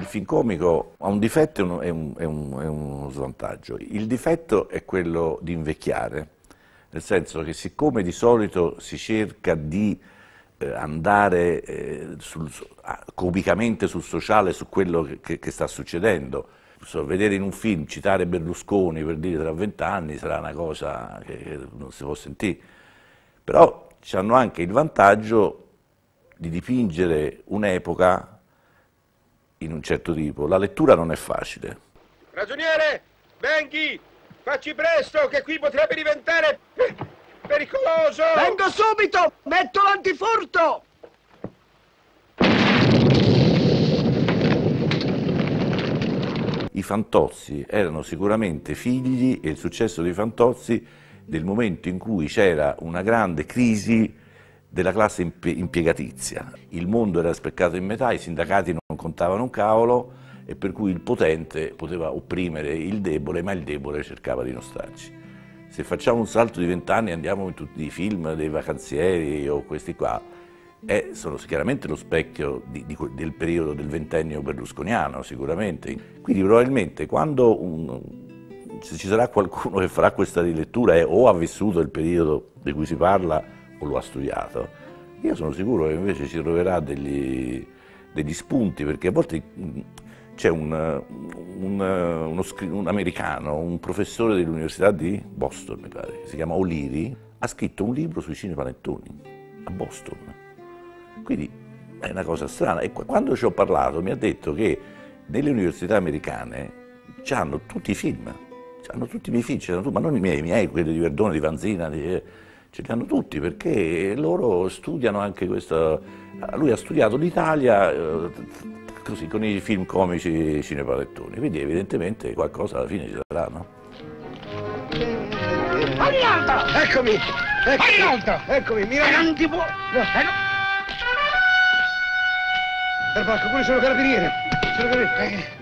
film comico ha un difetto e uno svantaggio. Il difetto è quello di invecchiare, nel senso che siccome di solito si cerca di andare comicamente sul sociale, su quello che sta succedendo, vedere in un film, citare Berlusconi per dire tra 20 anni sarà una cosa che non si può sentire, però hanno anche il vantaggio di dipingere un'epoca in un certo tipo. La lettura non è facile. Ragioniere, venghi, facci presto che qui potrebbe diventare pericoloso! Vengo subito, metto l'antifurto! I Fantozzi erano sicuramente figli, e il successo dei Fantozzi, del momento in cui c'era una grande crisi della classe impiegatizia. Il mondo era spaccato in metà, i sindacati non contavano un cavolo e per cui il potente poteva opprimere il debole, ma il debole cercava di non starci. Se facciamo un salto di 20 anni e andiamo in tutti i film dei vacanzieri o questi qua, sono chiaramente lo specchio del periodo del ventennio berlusconiano, sicuramente. Quindi probabilmente quando se ci sarà qualcuno che farà questa rilettura o ha vissuto il periodo di cui si parla o lo ha studiato, io sono sicuro che invece ci troverà degli spunti, perché a volte c'è un americano, un professore dell'Università di Boston, mi pare, che si chiama O'Leary, ha scritto un libro sui cinepanettoni a Boston. Quindi è una cosa strana. E quando ci ho parlato mi ha detto che nelle università americane hanno tutti i film, hanno tutti i miei film, ma non i miei, quelli di Verdone, di Vanzina, ce li hanno tutti, perché loro studiano anche questo. Lui ha studiato l'Italia così, con i film comici cinepanettoni, quindi evidentemente qualcosa alla fine ci sarà, no? Arinaldo! Eccomi! Arinaldo! Eccomi, mi Non ti può... Perbacco, pure sono carabiniere.